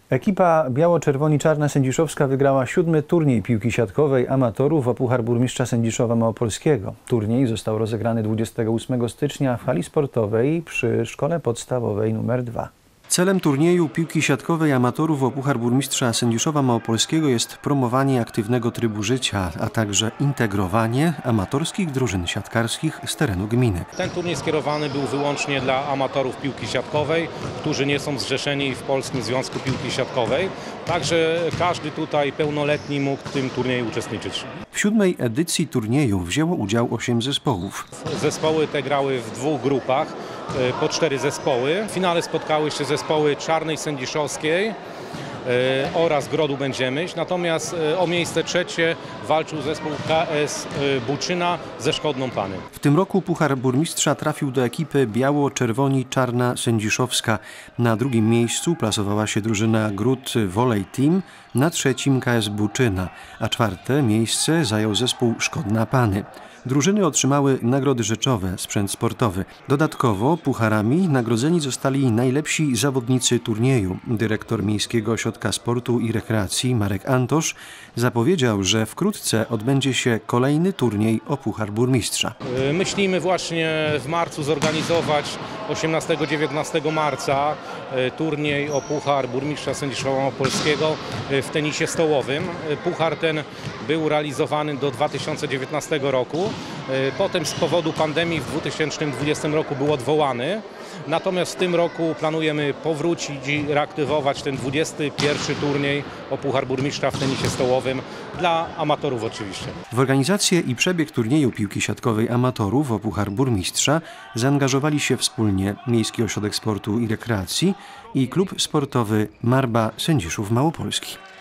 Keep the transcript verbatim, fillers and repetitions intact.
Ekipa biało-czerwoni-czarna sędziszowska wygrała siódmy turniej piłki siatkowej amatorów o Puchar Burmistrza Sędziszowa Małopolskiego. Turniej został rozegrany dwudziestego ósmego stycznia w hali sportowej przy Szkole Podstawowej numer dwa. Celem turnieju piłki siatkowej amatorów o Puchar Burmistrza Sędziszowa Małopolskiego jest promowanie aktywnego trybu życia, a także integrowanie amatorskich drużyn siatkarskich z terenu gminy. Ten turniej skierowany był wyłącznie dla amatorów piłki siatkowej, którzy nie są zrzeszeni w Polskim Związku Piłki Siatkowej. Także każdy tutaj pełnoletni mógł w tym turnieju uczestniczyć. W siódmej edycji turnieju wzięło udział osiem zespołów. Zespoły te grały w dwóch grupach, po cztery zespoły. W finale spotkały się zespoły Czarnej Sędziszowskiej oraz Grodu Będziemyśl, natomiast o miejsce trzecie walczył zespół K S Buczyna ze Szkodną Pany. W tym roku Puchar Burmistrza trafił do ekipy biało-czerwoni-czarna sędziszowska. Na drugim miejscu plasowała się drużyna Gród Volley Team, na trzecim K S Buczyna, a czwarte miejsce zajął zespół Szkodna Pany. Drużyny otrzymały nagrody rzeczowe, sprzęt sportowy. Dodatkowo pucharami nagrodzeni zostali najlepsi zawodnicy turnieju. Dyrektor Miejskiego Ośrodka Sportu i Rekreacji Marek Antosz zapowiedział, że wkrótce odbędzie się kolejny turniej o Puchar Burmistrza. Myślimy właśnie w marcu zorganizować osiemnastego dziewiętnastego marca turniej o Puchar Burmistrza Sędziszowa Małopolskiego w tenisie stołowym. Puchar ten był realizowany do dwa tysiące dziewiętnastego roku. Potem z powodu pandemii w dwa tysiące dwudziestym roku był odwołany. Natomiast w tym roku planujemy powrócić i reaktywować ten dwudziesty pierwszy turniej o Puchar Burmistrza w tenisie stołowym dla amatorów oczywiście. W organizację i przebieg turnieju piłki siatkowej amatorów o Puchar Burmistrza zaangażowali się wspólnie Miejski Ośrodek Sportu i Rekreacji i klub sportowy Marba Sędziszów Małopolski.